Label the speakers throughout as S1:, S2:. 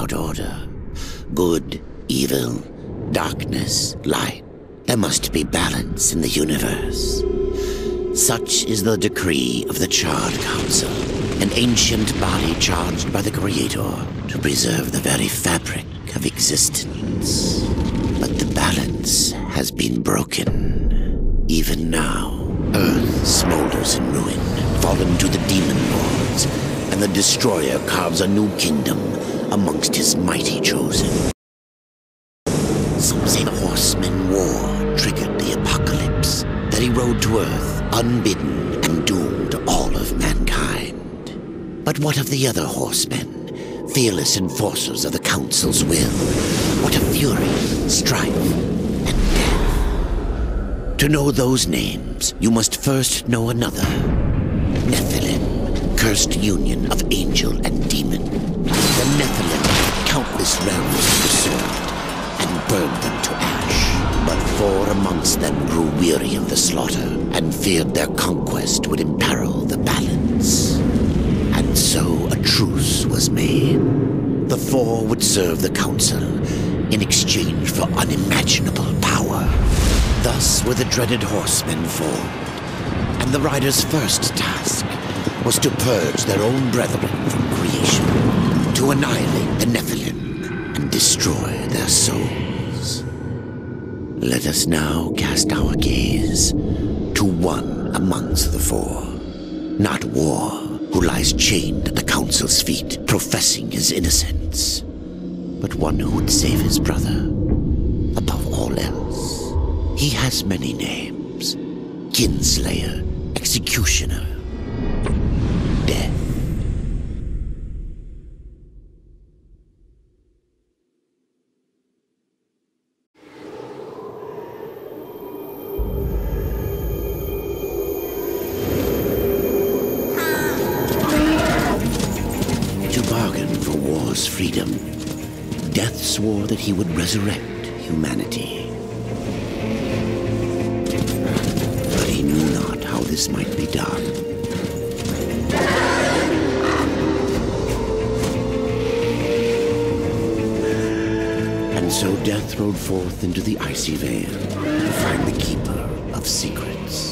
S1: without order. Good, evil, darkness, light. There must be balance in the universe. Such is the decree of the Charred Council, an ancient body charged by the Creator to preserve the very fabric of existence. But the balance has been broken. Even now, Earth smolders in ruin, fallen to the demon lords, and the Destroyer carves a new kingdom amongst his mighty chosen. Some say the Horsemen War triggered the apocalypse, that he rode to Earth unbidden and doomed all of mankind. But what of the other Horsemen, fearless enforcers of the Council's will? What of fury, strife, and death? To know those names, you must first know another. Nephilim, cursed union of angel and demon. The Nephilim, countless realms pursued and burned them to ash. But 4 amongst them grew weary of the slaughter and feared their conquest would imperil the balance. And so a truce was made. The 4 would serve the Council in exchange for unimaginable power. Thus were the dreaded Horsemen formed, and the Riders' first task was to purge their own brethren from creation, to annihilate the Nephilim and destroy their souls. Let us now cast our gaze to one amongst the 4. Not War, who lies chained at the Council's feet, professing his innocence, but one who would save his brother above all else. He has many names: Kinslayer, Executioner, Death. To bargain for war's freedom, Death swore that he would resurrect humanity. But he knew not how this might be done. And so Death rode forth into the icy veil to find the Keeper of Secrets.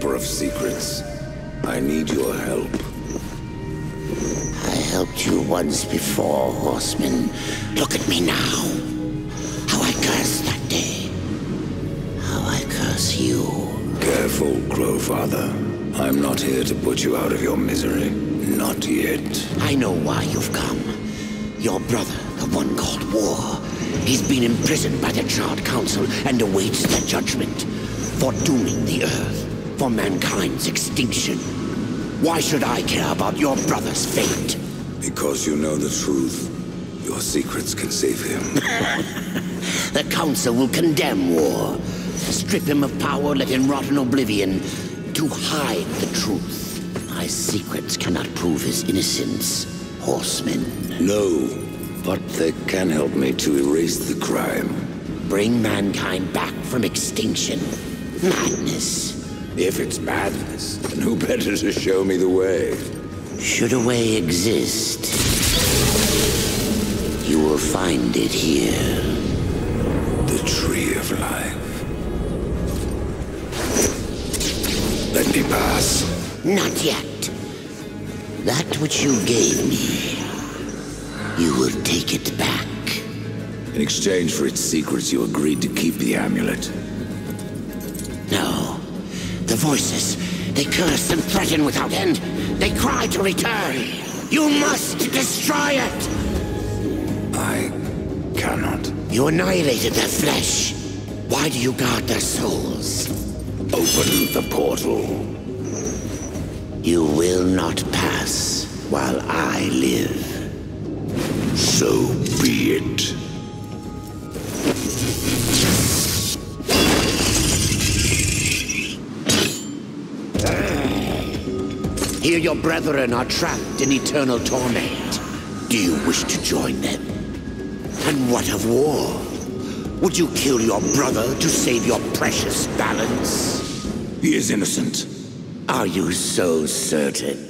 S2: Keeper of Secrets. I need your help.
S1: I helped you once before, Horseman. Look at me now. How I cursed that day. How I curse you.
S2: Careful, Crowfather. I'm not here to put you out of your misery. Not yet.
S1: I know why you've come. Your brother, the one called War. He's been imprisoned by the Charred Council and awaits their judgment. For dooming the Earth. For mankind's extinction. Why should I care about your brother's fate?
S2: Because you know the truth. Your secrets can save him.
S1: The Council will condemn War. Strip him of power, let him rot in oblivion. To hide the truth. My secrets cannot prove his innocence, Horseman.
S2: No, but they can help me to erase the crime.
S1: Bring mankind back from extinction. Madness.
S2: If it's madness, then who better to show me the way?
S1: Should a way exist, you will find it here.
S2: The Tree of Life. Let me pass.
S1: Not yet. That which you gave me, you will take it back.
S2: In exchange for its secrets, you agreed to keep the amulet.
S1: No. The voices, they curse and threaten without end. They cry to return. You must destroy it!
S2: I cannot.
S1: You annihilated their flesh. Why do you guard their souls?
S2: Open the portal.
S1: You will not pass while I live.
S2: So be it.
S1: Here your brethren are trapped in eternal torment. Do you wish to join them? And what of War? Would you kill your brother to save your precious balance?
S2: He is innocent.
S1: Are you so certain?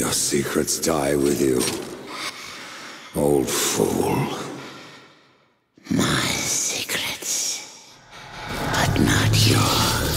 S2: your secrets die with you, old fool.
S1: My secrets, but not yours.